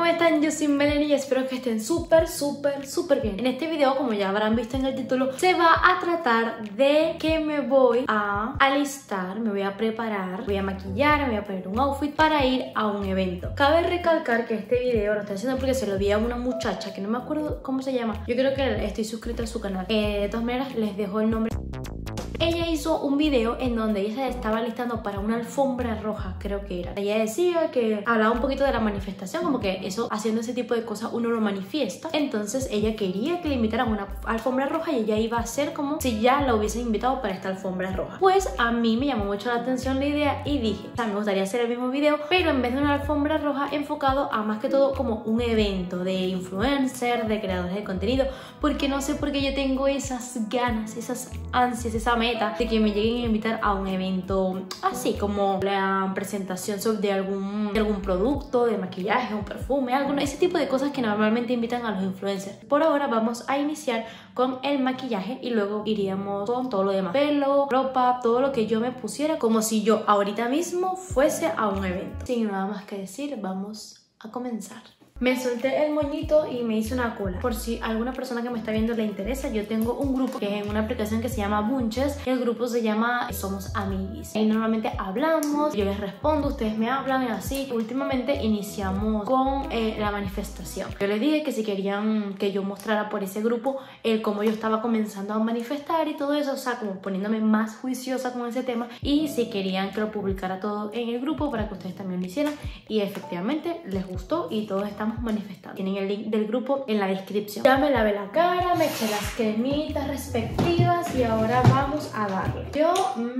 ¿cómo están? Yo soy Melanie y espero que estén súper bien. En este video, como ya habrán visto en el título, se va a tratar de que me voy a alistar, me voy a preparar, voy a maquillar, me voy a poner un outfit para ir a un evento. Cabe recalcar que este video lo estoy haciendo porque se lo vi a una muchacha que no me acuerdo cómo se llama. Yo creo que estoy suscrita a su canal. De todas maneras, les dejo el nombre. Ella hizo un video en donde ella se estaba listando para una alfombra roja, creo que era. Ella decía que hablaba un poquito de la manifestación, como que eso, haciendo ese tipo de cosas uno lo manifiesta. Entonces ella quería que le invitaran a una alfombra roja y ella iba a hacer como si ya la hubiesen invitado para esta alfombra roja. Pues a mí me llamó mucho la atención la idea y dije, o sea, me gustaría hacer el mismo video, pero en vez de una alfombra roja enfocado a más que todo como un evento de influencer, de creadores de contenido, porque no sé por qué yo tengo esas ganas, esas ansias, esa meta de que me lleguen a invitar a un evento así como la presentación de algún producto de maquillaje, un perfume, ese tipo de cosas que normalmente invitan a los influencers. Por ahora vamos a iniciar con el maquillaje y luego iríamos con todo lo demás, pelo, ropa, todo lo que yo me pusiera como si yo ahorita mismo fuese a un evento. Sin nada más que decir, vamos a comenzar. Me solté el moñito y me hice una cola. Por si alguna persona que me está viendo le interesa, yo tengo un grupo que es en una aplicación que se llama Bunches. El grupo se llama Somos Amiguis. Ahí normalmente hablamos, yo les respondo, ustedes me hablan y así. Últimamente iniciamos con la manifestación. Yo les dije que si querían que yo mostrara por ese grupo cómo yo estaba comenzando a manifestar y todo eso, o sea, como poniéndome más juiciosa con ese tema, y si querían que lo publicara todo en el grupo para que ustedes también lo hicieran. Y efectivamente les gustó y todos estamos manifestando. Tienen el link del grupo en la descripción. Ya me lavé la cara, me eché las cremitas respectivas y ahora vamos a darle. Yo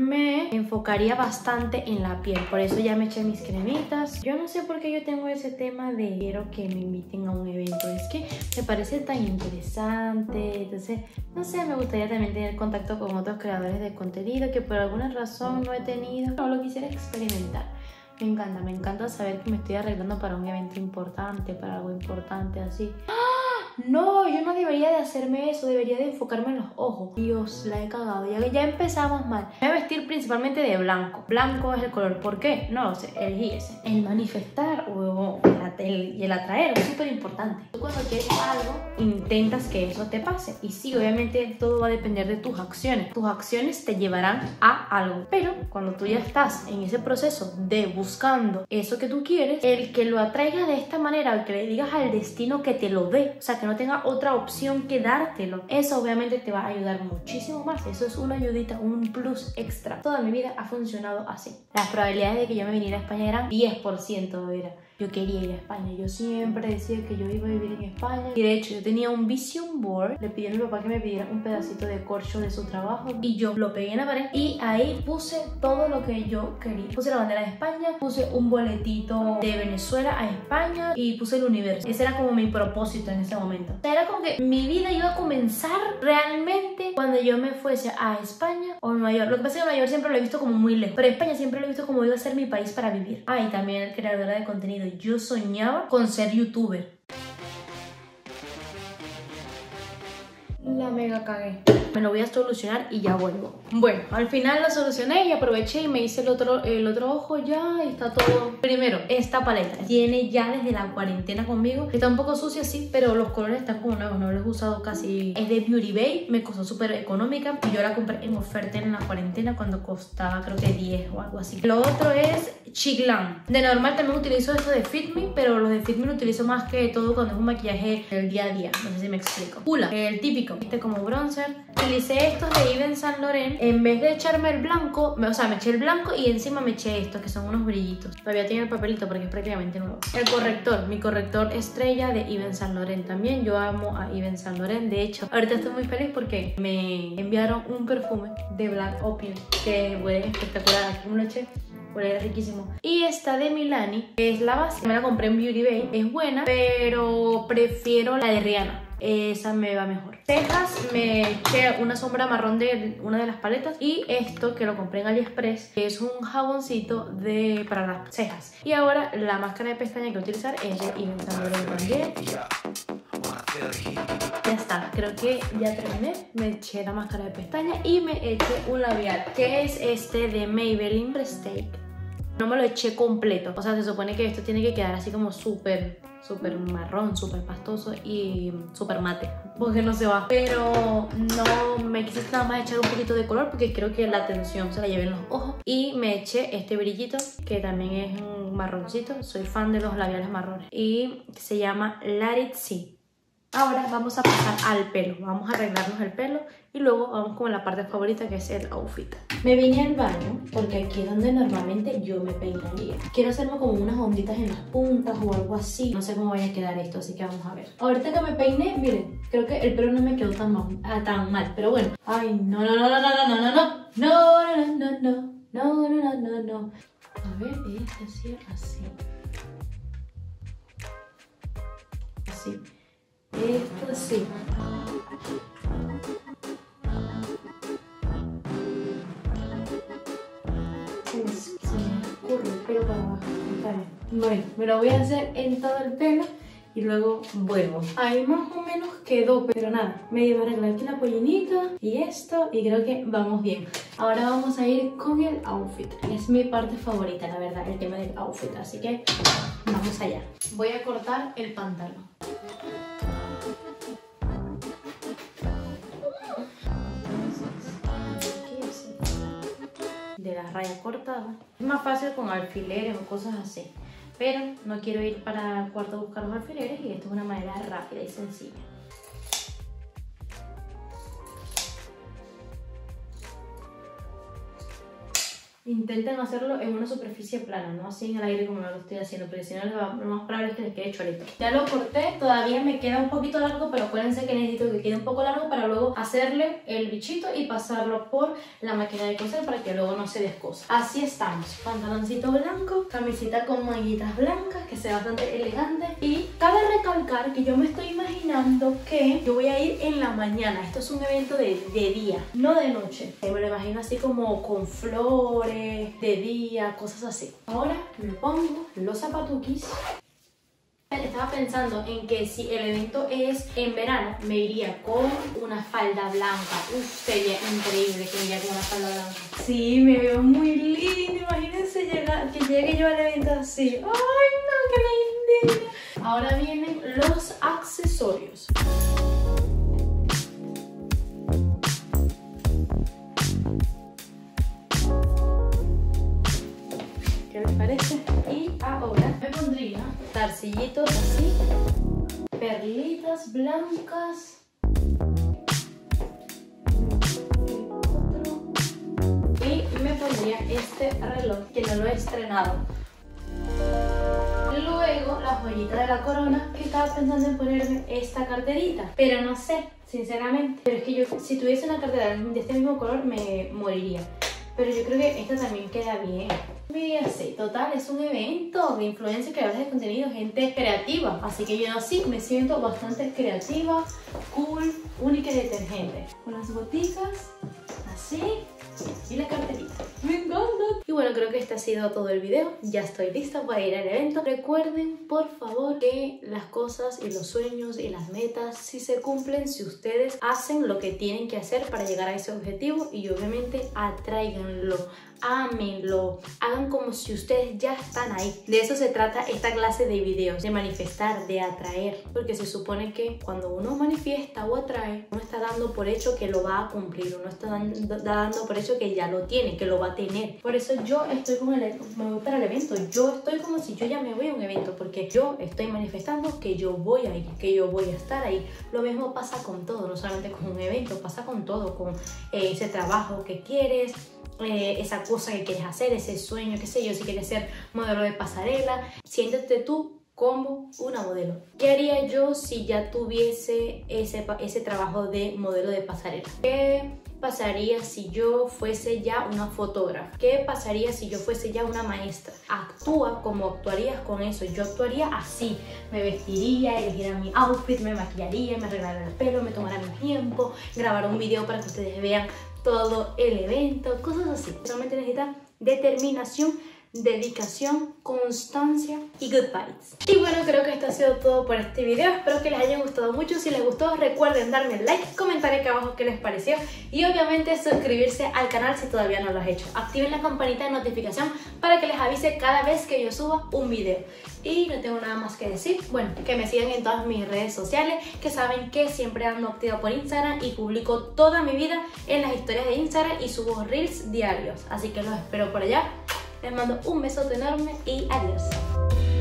me enfocaría bastante en la piel, por eso ya me eché mis cremitas. Yo no sé por qué yo tengo ese tema de quiero que me inviten a un evento, es que me parece tan interesante. Entonces, no sé, me gustaría también tener contacto con otros creadores de contenido que por alguna razón no he tenido, no lo quisiera experimentar. Me encanta saber que me estoy arreglando para un evento importante, para algo importante así. ¡Ah! No, yo no debería de hacerme eso, debería de enfocarme en los ojos. Dios, la he cagado, ya empezamos mal. Me voy a vestir principalmente de blanco. Blanco es el color, ¿por qué? No lo sé, elegí ese. El manifestar y el atraer es súper importante. Tú cuando quieres algo, intentas que eso te pase. Y sí, obviamente todo va a depender de tus acciones. Tus acciones te llevarán a algo. Pero cuando tú ya estás en ese proceso de buscando eso que tú quieres, el que lo atraiga de esta manera, el que le digas al destino que te lo dé, o sea, que no tenga otra opción que dártelo, eso obviamente te va a ayudar muchísimo más. Eso es una ayudita, un plus extra. Toda mi vida ha funcionado así. Las probabilidades de que yo me viniera a España eran 10%, era. Yo quería ir a España, yo siempre decía que yo iba a vivir en España y de hecho yo tenía un vision board. Le pedí a mi papá que me pidiera un pedacito de corcho de su trabajo y yo lo pegué en la pared y ahí puse todo lo que yo quería. Puse la bandera de España, puse un boletito de Venezuela a España y puse el universo. Ese era como mi propósito en ese momento. O sea, era como que mi vida iba a comenzar realmente cuando yo me fuese a España o Nueva York. Lo que pasa es que Nueva York siempre lo he visto como muy lejos, pero España siempre lo he visto como iba a ser mi país para vivir. Y también el creadora de contenido. Yo soñaba con ser youtuber. La mega cagué. Me lo voy a solucionar y ya vuelvo. Bueno, al final lo solucioné y aproveché y me hice el otro ojo ya y está todo. Primero, esta paleta tiene ya desde la cuarentena conmigo. Está un poco sucia, sí, pero los colores están como nuevos, no los he usado casi. Es de Beauty Bay, me costó súper económica y yo la compré en oferta en la cuarentena cuando costaba creo que 10 o algo así. Lo otro es Chiclan. De normal también utilizo esto de Fit Me, pero los de Fit Me lo utilizo más que todo cuando es un maquillaje del día a día. No sé si me explico. Hula, el típico. Este como bronzer. Utilicé estos de Yves Saint Laurent. En vez de echarme el blanco, me eché el blanco y encima me eché estos que son unos brillitos. Todavía tiene el papelito porque es prácticamente nuevo. El corrector, mi corrector estrella de Yves Saint Laurent también. Yo amo a Yves Saint Laurent. De hecho, ahorita estoy muy feliz porque me enviaron un perfume de Black Opium que huele espectacular. Aquí me lo eché. Huele riquísimo. Y esta de Milani es la base. Me la compré en Beauty Bay. Es buena, pero prefiero la de Rihanna. Esa me va mejor. Cejas, me eché una sombra marrón de una de las paletas. Y esto que lo compré en AliExpress, que es un jaboncito para las cejas. Y ahora la máscara de pestaña que voy a utilizar es de Yves Saint Laurent también. Ya está, creo que ya terminé. Me eché la máscara de pestaña y me eché un labial, que es este de Maybelline Prestige. No me lo eché completo. O sea, se supone que esto tiene que quedar así como súper marrón, súper pastoso y súper mate, porque no se va. Pero no me quise nada más echar un poquito de color porque creo que la atención se la llevé en los ojos. Y me eché este brillito que también es un marroncito. Soy fan de los labiales marrones y se llama Let It See. Ahora vamos a pasar al pelo, vamos a arreglarnos el pelo y luego vamos con la parte favorita, que es el outfit. Me vine al baño porque aquí es donde normalmente yo me peinaría. Quiero hacerme como unas onditas en las puntas o algo así. No sé cómo vaya a quedar esto, así que vamos a ver. Ahorita que me peiné, miren, creo que el pelo no me quedó tan mal, pero bueno. Ay, no. A ver, es así. Así. Esto sí. Se me escurre el pelo para abajo. Está bien. Bueno, me lo voy a hacer en todo el pelo y luego vuelvo. Ahí más o menos quedó, pero nada. Me iba a arreglar aquí la pollinita y esto y creo que vamos bien. Ahora vamos a ir con el outfit. Es mi parte favorita, la verdad, el tema del outfit. Así que vamos allá. Voy a cortar el pantalón. De la raya cortada. Es más fácil con alfileres o cosas así, pero no quiero ir para el cuarto a buscar los alfileres y esto es una manera rápida y sencilla. Intenten hacerlo en una superficie plana, no así en el aire como lo estoy haciendo, porque si no lo más probable es que les quede chorito. Ya lo corté, todavía me queda un poquito largo, pero acuérdense que necesito que quede un poco largo para luego hacerle el bichito y pasarlo por la máquina de coser para que luego no se descosa. Así estamos, pantaloncito blanco, camiseta con manguitas blancas, que se ve bastante elegante. Y cabe recalcar que yo me estoy imaginando que yo voy a ir en la mañana. Esto es un evento de día, no de noche. Me lo imagino así como con flores, de día, cosas así. Ahora me pongo los zapatuquis. Estaba pensando en que si el evento es en verano, me iría con una falda blanca. Sería increíble que me iría con una falda blanca. Sí, me veo muy linda. Imagínense que llegue yo al evento así. ¡Ay, no! ¡Qué linda! Ahora vienen los accesorios. ¿Qué les parece? Y ahora me pondría zarcillitos así, perlitas blancas, y me pondría este reloj que no lo he estrenado. Luego la joyita de la corona, que estaba pensando en ponerme esta carterita, pero no sé, sinceramente. Pero es que yo, si tuviese una cartera de este mismo color, me moriría. Pero yo creo que esta también queda bien. Mira, sí, total, es un evento de influencers, creadores de contenido, gente creativa. Así que yo sí me siento bastante creativa, cool, única y detergente. Con las boticas, así, y la carterita. Me encanta. Y bueno, creo que este ha sido todo el video. Ya estoy lista para ir al evento. Recuerden, por favor, que las cosas y los sueños y las metas sí se cumplen si ustedes hacen lo que tienen que hacer para llegar a ese objetivo, y obviamente atráiganlo, ámenlo, hagan como si ustedes ya están ahí. De eso se trata esta clase de videos, de manifestar, de atraer, porque se supone que cuando uno manifiesta o atrae, uno está dando por hecho que lo va a cumplir, uno está dando por hecho que ya lo tiene, que lo va a tener. Por eso yo estoy como me voy para el evento, yo estoy como si yo ya me voy a un evento, porque yo estoy manifestando que yo voy a ir, que yo voy a estar ahí. Lo mismo pasa con todo, no solamente con un evento, pasa con todo, con ese trabajo que quieres, esa cosa que quieres hacer, ese sueño, qué sé yo, si quieres ser modelo de pasarela, siéntete tú como una modelo. ¿Qué haría yo si ya tuviese ese trabajo de modelo de pasarela? ¿Qué pasaría si yo fuese ya una fotógrafa? ¿Qué pasaría si yo fuese ya una maestra? Actúa como actuarías con eso. Yo actuaría así, me vestiría, elegiría mi outfit, me maquillaría, me arreglaría el pelo, me tomaría mi tiempo, grabar un video para que ustedes vean todo el evento, cosas así. Solamente necesita determinación, dedicación, constancia y good vibes. Y bueno, creo que esto ha sido todo por este video. Espero que les haya gustado mucho. Si les gustó, recuerden darme like, comentar aquí abajo qué les pareció y obviamente suscribirse al canal si todavía no lo has hecho. Activen la campanita de notificación para que les avise cada vez que yo suba un video. Y no tengo nada más que decir. Bueno, que me sigan en todas mis redes sociales, que saben que siempre ando activa por Instagram y publico toda mi vida en las historias de Instagram y subo reels diarios. Así que los espero por allá. Les mando un besote enorme y adiós.